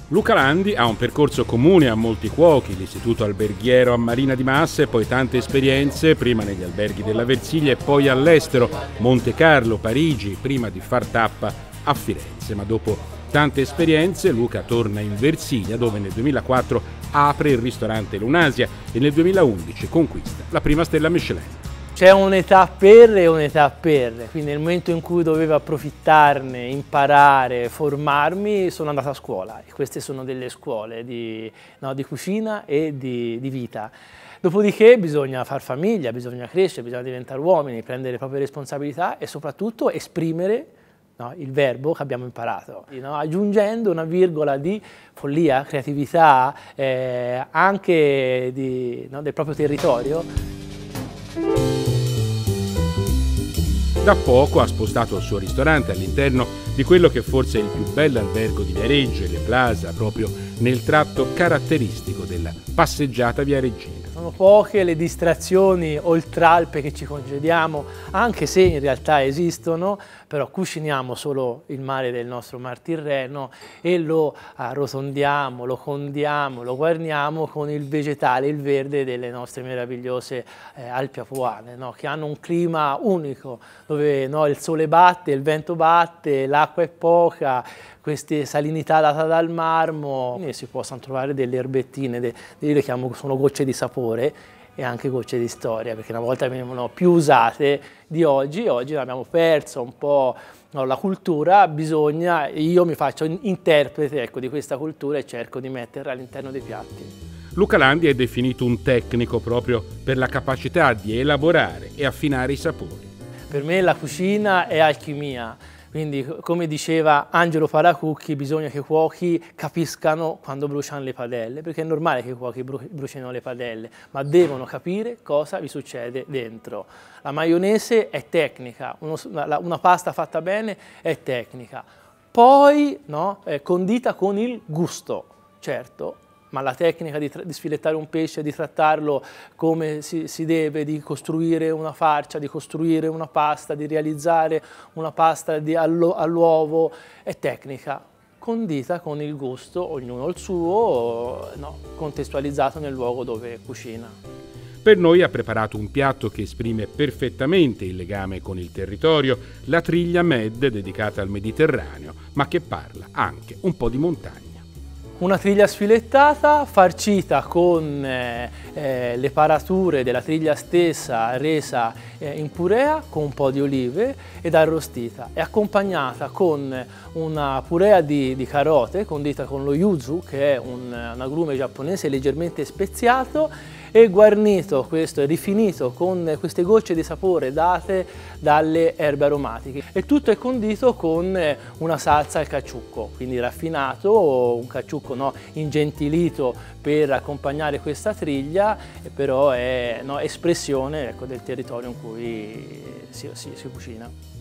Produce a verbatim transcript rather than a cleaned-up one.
Luca Landi ha un percorso comune a molti cuochi, l'istituto alberghiero a Marina di Massa e poi tante esperienze, prima negli alberghi della Versilia e poi all'estero, Monte Carlo, Parigi, prima di far tappa a Firenze. Ma dopo tante esperienze Luca torna in Versilia, dove nel duemilaquattro apre il ristorante Lunasia e nel duemilaundici conquista la prima stella Michelin. C'è un'età per e un'età per, quindi nel momento in cui dovevo approfittarne, imparare, formarmi, sono andato a scuola e queste sono delle scuole di, no, di cucina e di, di vita. Dopodiché bisogna far famiglia, bisogna crescere, bisogna diventare uomini, prendere le proprie responsabilità e soprattutto esprimere, no, il verbo che abbiamo imparato, no, aggiungendo una virgola di follia, creatività, eh, anche di, no, del proprio territorio. Da poco ha spostato il suo ristorante all'interno di quello che forse è il più bello albergo di Viareggio, Le Plaza, proprio nel tratto caratteristico della passeggiata via Regina. Sono poche le distrazioni oltralpe che ci concediamo, anche se in realtà esistono, però cuciniamo solo il mare del nostro Mar Tirreno e lo arrotondiamo, lo condiamo, lo guarniamo con il vegetale, il verde delle nostre meravigliose eh, Alpi Apuane, no? Che hanno un clima unico, dove, no, il sole batte, il vento batte, l'acqua è poca, queste salinità date dal marmo, e si possono trovare delle erbettine, de, io le chiamo, sono gocce di sapore e anche gocce di storia, perché una volta venivano più usate di oggi, oggi abbiamo perso un po', no, la cultura, bisogna, io mi faccio interprete, ecco, di questa cultura e cerco di metterla all'interno dei piatti. Luca Landi è definito un tecnico proprio per la capacità di elaborare e affinare i sapori. Per me la cucina è alchimia. Quindi, come diceva Angelo Paracucchi, bisogna che i cuochi capiscano quando bruciano le padelle, perché è normale che i cuochi bru brucino le padelle, ma devono capire cosa vi succede dentro. La maionese è tecnica, uno, una pasta fatta bene è tecnica, poi, no, è condita con il gusto, certo, ma la tecnica di, di sfilettare un pesce, di trattarlo come si, si deve, di costruire una farcia, di costruire una pasta, di realizzare una pasta all'uovo, è tecnica, condita con il gusto, ognuno il suo, no, contestualizzato nel luogo dove cucina. Per noi ha preparato un piatto che esprime perfettamente il legame con il territorio, la triglia Med dedicata al Mediterraneo, ma che parla anche un po' di montagna. Una triglia sfilettata farcita con eh, eh, le parature della triglia stessa resa eh, in purea con un po' di olive ed arrostita e accompagnata con una purea di, di carote condita con lo yuzu, che è un, un agrume giapponese leggermente speziato, e guarnito, questo è rifinito con queste gocce di sapore date dalle erbe aromatiche, e tutto è condito con una salsa al caciucco, quindi raffinato, un caciucco, no, ingentilito per accompagnare questa triglia, però è, no, espressione, ecco, del territorio in cui si, si, si cucina.